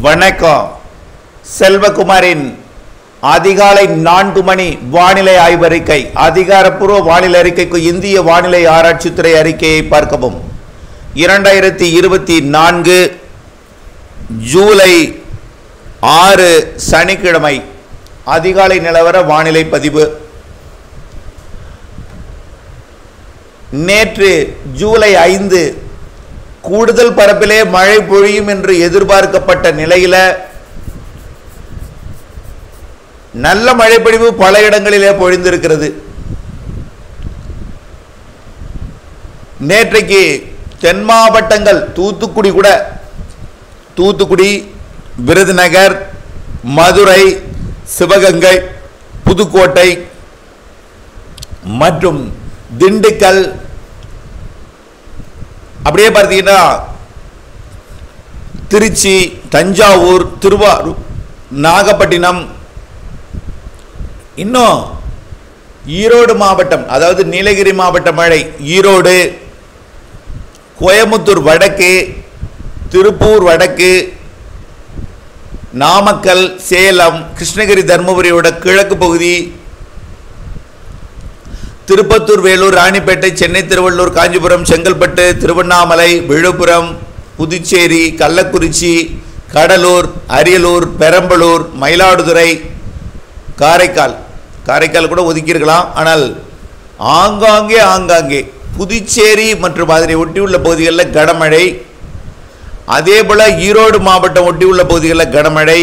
வணக்கம். செல்வகுமாரின் அதிகாலை 4 மணி வானிலை ஆய்வறிக்கை. அதிகாரப்பூர்வ வானிலை அறிக்கைக்கு இந்திய வானிலை ஆராய்ச்சித்துறை அறிக்கையை பார்க்கவும். 2024 ஜூலை 6 சனிக்கிழமை அதிகாலை நிலவர வானிலை பதிவு. நேற்று ஜூலை 5 கூடுதல் பரப்பிலே மழை பொழியும் என்று எதிர்பார்க்கப்பட்ட நிலையில் நல்ல மழைப்பொழிவு பல இடங்களிலே பொழிந்திருக்கிறது. நேற்றைக்கு தென் மாவட்டங்கள் தூத்துக்குடி, விருதுநகர், மதுரை, சிவகங்கை, புதுக்கோட்டை மற்றும் திண்டுக்கல், அப்படியே பார்த்தீங்கன்னா திருச்சி, தஞ்சாவூர், திருவாரூர், நாகப்பட்டினம், இன்னும் ஈரோடு மாவட்டம், அதாவது நீலகிரி மாவட்ட மழை, ஈரோடு, கோயமுத்தூர் வடக்கு, திருப்பூர் வடக்கு, நாமக்கல், சேலம், கிருஷ்ணகிரி, தர்மபுரியோட கிழக்கு பகுதி, திருப்பத்தூர், வேலூர், ராணிப்பேட்டை, சென்னை, திருவள்ளூர், காஞ்சிபுரம், செங்கல்பட்டு, திருவண்ணாமலை, விழுப்புரம், புதுச்சேரி, கள்ளக்குறிச்சி, கடலூர், அரியலூர், பெரம்பலூர், மயிலாடுதுறை, காரைக்கால் கூட ஒதுக்கியிருக்கலாம். ஆனால் ஆங்காங்கே புதுச்சேரி மற்றும் அதனை ஒட்டியுள்ள பகுதிகளில் கனமழை. அதே போல் ஈரோடு மாவட்டம் ஒட்டியுள்ள பகுதிகளில் கனமழை.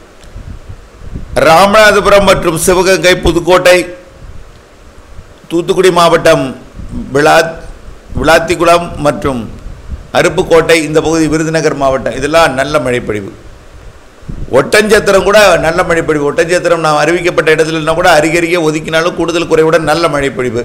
ராமநாதபுரம் மற்றும் சிவகங்கை, புதுக்கோட்டை, தூத்துக்குடி மாவட்டம் விளாத்திக்குளம் மற்றும் அருப்புக்கோட்டை, இந்த பகுதி விருதுநகர் மாவட்டம், இதெல்லாம் நல்ல மழைப்பொழிவு. ஒட்டஞ்சத்திரம் கூட நல்ல மழைப்பொழிவு. ஒட்டஞ்சத்திரம் நாம் அறிவிக்கப்பட்ட இடத்துல கூட அருகருகே ஒதுக்கினாலும் கூடுதல் குறைவுடன் நல்ல மழைப்பொழிவு.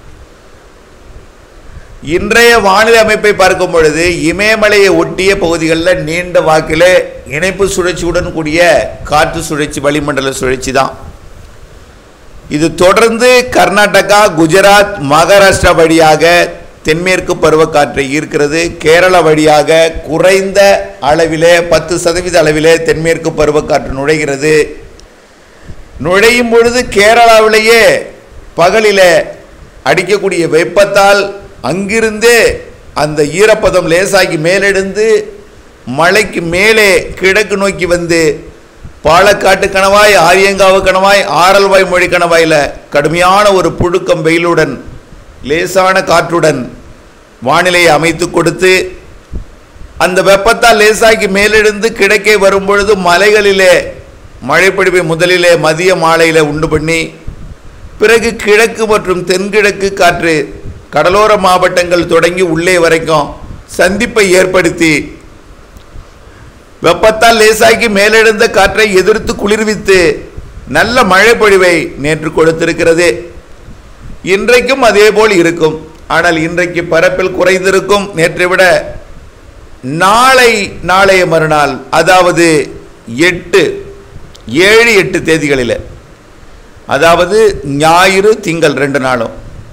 இன்றைய வானிலை அமைப்பை பார்க்கும் பொழுது இமயமலையை ஒட்டிய பகுதிகளில் நீண்ட வாக்கிலே இணைப்பு சுழற்சியுடன் கூடிய காற்று சுழற்சி, வளிமண்டல சுழற்சி தான். இது தொடர்ந்து கர்நாடகா, குஜராத், மகாராஷ்டிரா வழியாக தென்மேற்கு பருவக்காற்றை ஈர்க்கிறது. கேரளா வழியாக குறைந்த அளவிலே 10% அளவிலே தென்மேற்கு பருவக்காற்று நுழைகிறது. நுழையும் பொழுது கேரளாவிலேயே பகலிலே அடிக்கக்கூடிய வெப்பத்தால் அங்கிருந்தே அந்த ஈரப்பதம் லேசாகி மேலெழுந்து மலைக்கு மேலே கிழக்கு நோக்கி வந்து பாலக்காட்டு கணவாய், ஆரியங்காவு கணவாய், ஆரல்வாய் மொழி கணவாயில் கடுமையான ஒரு புழுக்கம் வெயிலுடன் லேசான காற்றுடன் வானிலையை அமைத்து கொடுத்து அந்த வெப்பத்தால் லேசாக்கி மேலெழுந்து கிழக்கே வரும்பொழுது மலைகளிலே மழைப்பொழிவை முதலிலே மதிய மாலையில் உண்டு பண்ணி பிறகு கிழக்கு மற்றும் தென்கிழக்கு காற்று கடலோர மாவட்டங்கள் தொடங்கி உள்ளே வரைக்கும் சந்திப்பை ஏற்படுத்தி வெப்பத்தால் லேசாக்கி மேலெழுந்த காற்றை எதிர்த்து குளிர்வித்து நல்ல மழைப்பொழிவை நேற்று கொடுத்திருக்கிறது. இன்றைக்கும் அதேபோல் இருக்கும். ஆனால் இன்றைக்கு பரப்பில் குறைந்திருக்கும். நேற்றை விட நாளைய மறுநாள், அதாவது 7, 8 தேதிகளில், அதாவது ஞாயிறு, திங்கள் 2 நாளும்,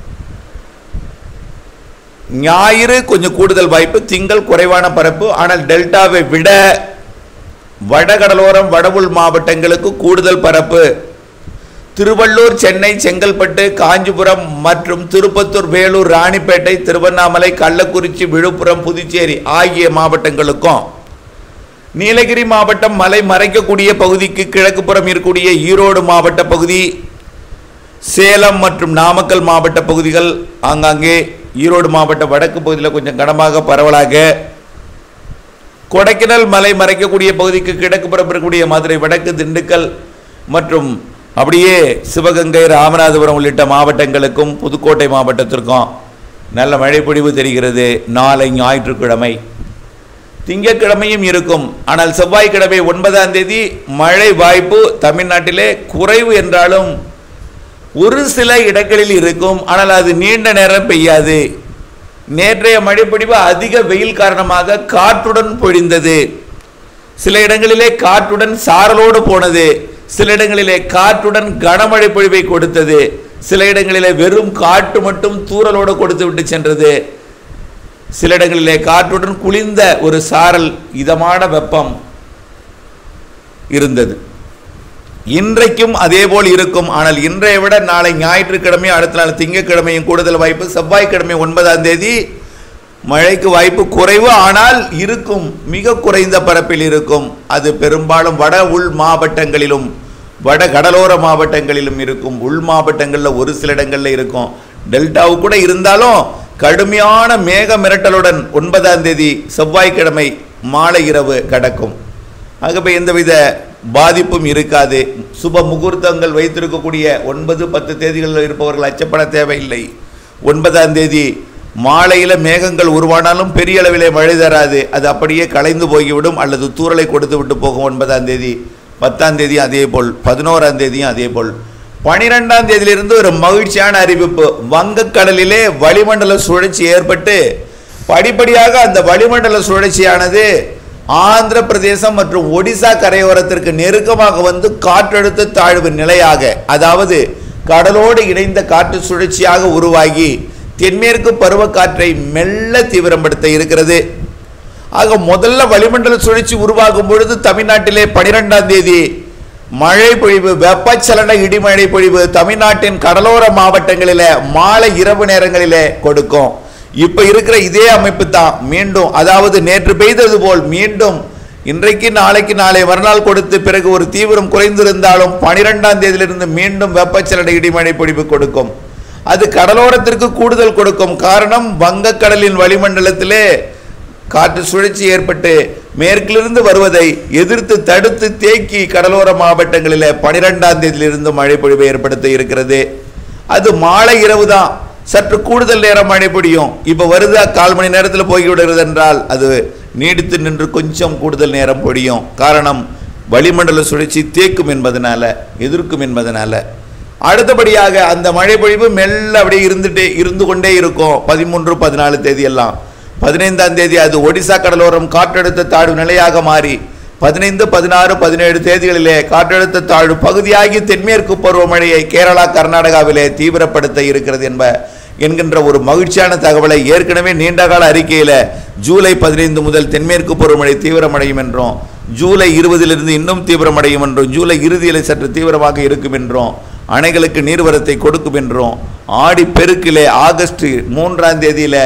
ஞாயிறு கொஞ்சம் கூடுதல் வாய்ப்பு, திங்கள் குறைவான பரப்பு. ஆனால் டெல்டாவை விட வடகடலோரம், வடவுள் மாவட்டங்களுக்கு கூடுதல் பரப்பு. திருவள்ளூர், சென்னை, செங்கல்பட்டு, காஞ்சிபுரம் மற்றும் திருப்பத்தூர், வேலூர், ராணிப்பேட்டை, திருவண்ணாமலை, கள்ளக்குறிச்சி, விழுப்புரம், புதுச்சேரி ஆகிய மாவட்டங்களுக்கும், நீலகிரி மாவட்டம் மலை மறைக்கக்கூடிய பகுதிக்கு கிழக்குப்புறம் இருக்கக்கூடிய ஈரோடு மாவட்ட பகுதி, சேலம் மற்றும் நாமக்கல் மாவட்ட பகுதிகள், ஆங்காங்கே ஈரோடு மாவட்ட வடக்கு பகுதியில் கொஞ்சம் கனமாக பரவலாக, கொடைக்கானல் மலை மறைக்கக்கூடிய பகுதிக்கு கிழக்குப்புறம் இருக்கக்கூடிய மதுரை வடக்கு, திண்டுக்கல் மற்றும் அப்படியே சிவகங்கை, ராமநாதபுரம் உள்ளிட்ட மாவட்டங்களுக்கும் புதுக்கோட்டை மாவட்டத்திற்கும் நல்ல மழைப்பொழிவு தெரிகிறது. நாளை ஞாயிற்றுக்கிழமை, திங்கட்கிழமையும் இருக்கும். ஆனால் செவ்வாய்க்கிழமை 9ஆம் தேதி மழை வாய்ப்பு தமிழ்நாட்டிலே குறைவு என்றாலும் ஒரு சில இடங்களில் இருக்கும். ஆனால் அது நீண்ட நேரம் பெய்யாது. நேற்றைய மழைப்பொழிவு அதிக வெயில் காரணமாக காற்றுடன் பொழிந்தது. சில இடங்களிலே காற்றுடன் சாரலோடு போனது. சில இடங்களிலே காற்றுடன் கனமழை பொழிவை கொடுத்தது. சில இடங்களிலே வெறும் காற்று மட்டும் தூறலோடு கொடுத்து விட்டு சென்றது. சில இடங்களிலே காற்றுடன் குளிர்ந்த ஒரு சாரல், இதமான வெப்பம் இருந்தது. இன்றைக்கும் அதேபோல் இருக்கும். ஆனால் இன்றைய விட நாளை ஞாயிற்றுக்கிழமை, அடுத்த நாள் திங்கட்கிழமையும் கூடுதல் வாய்ப்பு. செவ்வாய்க்கிழமை 9ஆம் தேதி மழைக்கு வாய்ப்பு குறைவு, ஆனால் இருக்கும், மிக குறைந்த பரப்பில் இருக்கும். அது பெரும்பாலும் வட உள் மாவட்டங்களிலும் வட கடலோர மாவட்டங்களிலும் இருக்கும். உள் மாவட்டங்களில் ஒரு சில இடங்களில் இருக்கும். டெல்டாவு கூட இருந்தாலும் கடுமையான மேக மிரட்டலுடன் 9ஆம் தேதி செவ்வாய்க்கிழமை மாலை இரவு கடக்கும். ஆகவே எந்தவித பாதிப்பும் இருக்காது. சுப முகூர்த்தங்கள் வைத்திருக்கக்கூடிய 9, 10 தேதிகளில் இருப்பவர்கள் அச்சப்பட தேவையில்லை. 9ஆம் தேதி மாலையில் மேகங்கள் உருவானாலும் பெரிய அளவிலே மழை தராது. அது அப்படியே கலைந்து போய்விடும் அல்லது தூறலை கொடுத்து விட்டு போகும். 9ஆம் தேதி, 10ஆம் தேதி அதே போல், 11ஆம் தேதியும் அதே போல். 12ஆம் தேதியிலிருந்து ஒரு மகிழ்ச்சியான அறிவிப்பு. வங்கக்கடலிலே வளிமண்டல சுழற்சி ஏற்பட்டு படிப்படியாக அந்த வளிமண்டல சுழற்சியானது ஆந்திர பிரதேசம் மற்றும் ஒடிசா கரையோரத்திற்கு நெருக்கமாக வந்து காற்றழுத்த தாழ்வு நிலையாக, அதாவது கடலோடு இணைந்த காற்று சுழற்சியாக உருவாகி தென்மேற்கு பருவக்காற்றை மெல்ல தீவிரப்படுத்த இருக்கிறது. ஆக முதல்ல வளிமண்டல சுழற்சி உருவாகும் பொழுது தமிழ்நாட்டிலே 12ஆம் தேதி மழை பொழிவு, வெப்பச்சலன இடிமழை பொழிவு தமிழ்நாட்டின் கடலோர மாவட்டங்களிலே மாலை இரவு நேரங்களிலே கொடுக்கும். இப்ப இருக்கிற இதே அமைப்பு தான் மீண்டும், அதாவது நேற்று பெய்தது போல் மீண்டும் இன்றைக்கு நாளைக்கு நாளை மறுநாள் கொடுத்து பிறகு ஒரு தீவிரம் குறைந்திருந்தாலும் 12ஆம் தேதியிலிருந்து மீண்டும் வெப்பச்சலன இடிமழை பொழிவு கொடுக்கும். அது கடலோரத்திற்கு கூடுதல் கொடுக்கும். காரணம், வங்கக்கடலின் வளிமண்டலத்திலே காற்று சுழற்சி ஏற்பட்டு மேற்கிலிருந்து வருவதை எதிர்த்து தடுத்து தேக்கி கடலோர மாவட்டங்களில் 12ஆம் தேதியிலிருந்து மழை பொழிவை ஏற்படுத்த இருக்கிறது. அது மாலை இரவு தான் சற்று கூடுதல் நேரம் மழை பொழியும். இப்போ வருது, 1/4 மணி நேரத்தில் போய்விடுகிறது என்றால் அது நீடித்து நின்று கொஞ்சம் கூடுதல் நேரம் பொழியும். காரணம், வளிமண்டல சுழற்சி தேக்கும் என்பதனால, எதிர்க்கும் என்பதனால. அடுத்தபடியாக அந்த மழை பொழிவு மெல்ல அப்படியே இருந்து கொண்டே இருக்கும். 13, 14 தேதியெல்லாம். 15ஆம் தேதி அது ஒடிசா கடலோரம் காற்றழுத்த தாழ்வு நிலையாக மாறி 15, 16, 17 தேதிகளிலே காற்றழுத்த தாழ்வு பகுதியாகி தென்மேற்கு பருவமழையை கேரளா கர்நாடகாவிலே தீவிரப்படுத்த இருக்கிறது என்கின்ற ஒரு மகிழ்ச்சியான தகவலை ஏற்கனவே நீண்டகால அறிக்கையில் ஜூலை 15 முதல் தென்மேற்கு பருவமழை தீவிரமடையும் என்றும், ஜூலை 20 இன்னும் தீவிரமடையும் என்றும், ஜூலை இறுதியில் சற்று தீவிரமாக இருக்கும் என்றும், அணைகளுக்கு நீர்வரத்தை கொடுக்கும் என்றும், ஆடி பெருக்கிலே ஆகஸ்ட் 3ஆம் தேதியில்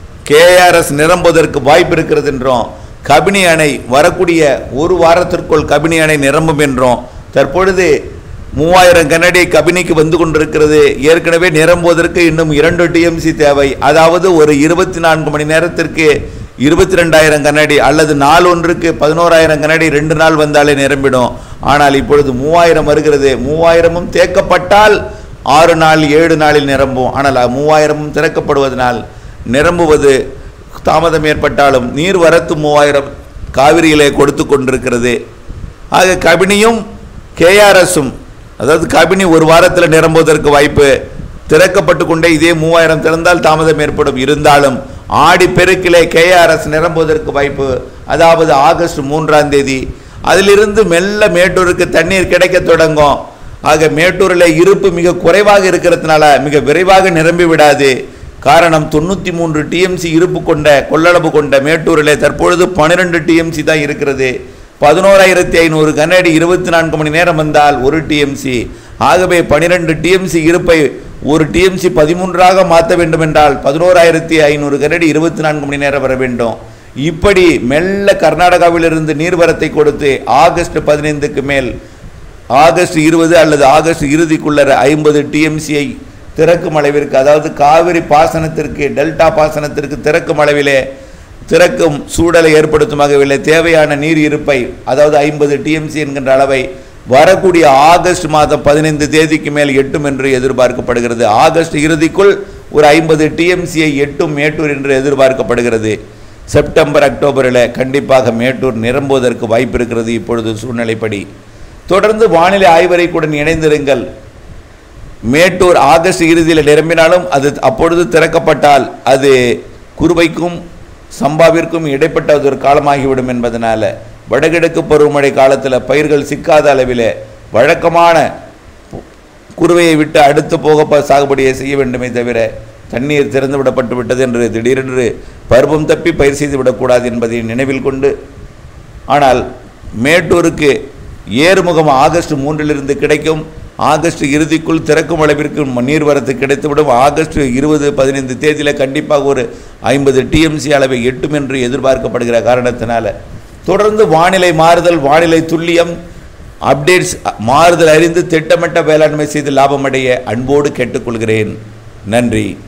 KRS நிரம்புவதற்கு வாய்ப்பு இருக்கிறது என்றும், கபினி அணை வரக்கூடிய ஒரு வாரத்திற்குள் கபினி அணை நிரம்பும் என்றும், தற்பொழுது 3000 கனஅடி கபினிக்கு வந்து கொண்டிருக்கிறது. ஏற்கனவே நிரம்புவதற்கு இன்னும் 2 TMC தேவை. அதாவது ஒரு 24 மணி நேரத்திற்கு 22,000 கனஅடி அல்லது நாள் ஒன்றுக்கு 11,000 கனஅடி 2 நாள் வந்தாலே நிரம்பிடும். ஆனால் இப்பொழுது 3000 வருகிறது. 3000ம் தேக்கப்பட்டால் 6 நாள் 7 நாளில் நிரம்பும். ஆனால் 3000ம் திறக்கப்படுவதனால் நிரம்புவது தாமதம் ஏற்பட்டாலும் நீர் வரத்து 3000 காவிரியிலே கொடுத்து கொண்டிருக்கிறது. ஆக கபினியும் KRSம், அதாவது கபினி ஒரு வாரத்தில் நிரம்புவதற்கு வாய்ப்பு, திறக்கப்பட்டு கொண்டே இதே 3000 திறந்தால் தாமதம் ஏற்படும். இருந்தாலும் ஆடி பெருக்கிலே KRS நிரம்புவதற்கு வாய்ப்பு, அதாவது ஆகஸ்ட் 3ஆம் தேதி. அதிலிருந்து மெல்ல மேட்டூருக்கு தண்ணீர் கிடைக்க தொடங்கும். ஆக மேட்டூரில் இருப்பு மிக குறைவாக இருக்கிறதுனால மிக விரைவாக நிரம்பி விடாது. காரணம், 93 TMC இருப்பு கொண்ட கொள்ளளவு கொண்ட மேட்டூரிலே தற்பொழுது 12 TMC தான் இருக்கிறது. 11,500 கனஅடி 24 மணி நேரம் வந்தால் 1 TMC. ஆகவே 12 TMC இருப்பை ஒரு TMC 13ஆக மாற்ற வேண்டும் என்றால் 11,500 கனஅடி 24 மணி நேரம் வர வேண்டும். இப்படி மெல்ல கர்நாடகாவிலிருந்து நீர்வரத்தை கொடுத்து ஆகஸ்ட் 15க்கு மேல், ஆகஸ்ட் 20 அல்லது ஆகஸ்ட் இறுதிக்குள்ள 50 TMCயை திறக்கும் அளவிற்கு, அதாவது காவிரி பாசனத்திற்கு, டெல்டா பாசனத்திற்கு திறக்கும் அளவிலே, திறக்கும் சூழலை ஏற்படுத்தும் வகையில் தேவையான நீர் இருப்பை, அதாவது 50 TMC என்கின்ற அளவை வரக்கூடிய ஆகஸ்ட் மாதம் 15 தேதிக்கு மேல் எட்டும் என்று எதிர்பார்க்கப்படுகிறது. ஆகஸ்ட் இறுதிக்குள் ஒரு 50 TMCயை எட்டும் மேட்டூர் என்று எதிர்பார்க்கப்படுகிறது. செப்டம்பர் அக்டோபரில் கண்டிப்பாக மேட்டூர் நிரம்புவதற்கு வாய்ப்பு இருக்கிறது இப்பொழுது சூழ்நிலைப்படி. தொடர்ந்து வானிலை ஆய்வறிக்கையுடன் இணைந்திருங்கள். மேட்டூர் ஆகஸ்ட் இறுதியில் நிரம்பினாலும் அது அப்பொழுது திறக்கப்பட்டால் அது குறுவைக்கும் சம்பாவிற்கும் இடைப்பட்ட ஒரு காலமாகிவிடும் என்பதனால வடகிழக்கு பருவமழை காலத்தில் பயிர்கள் சிக்காத அளவில் வழக்கமான குறுவையை விட்டு அடுத்து போக சாகுபடியை செய்ய வேண்டுமே தவிர தண்ணீர் திறந்து விடப்பட்டு விட்டது என்று திடீரென்று பருவம் தப்பி பயிர் செய்து விடக்கூடாது என்பதை நினைவில் கொண்டு, ஆனால் மேட்டூருக்கு ஏறுமுகம் ஆகஸ்ட் 3 கிடைக்கும். ஆகஸ்ட் இறுதிக்குள் திறக்கும் அளவிற்கு நீர்வரத்து கிடைத்துவிடும். ஆகஸ்ட் 20-15 தேதியில் கண்டிப்பாக ஒரு 50 TMC அளவை எட்டும் என்று எதிர்பார்க்கப்படுகிற காரணத்தினால தொடர்ந்து வானிலை மாறுதல், வானிலை துல்லியம், அப்டேட்ஸ் மாறுதல் அறிந்து திட்டமிட்ட வேளாண்மை செய்து லாபமடைய அன்போடு கேட்டுக்கொள்கிறேன். நன்றி.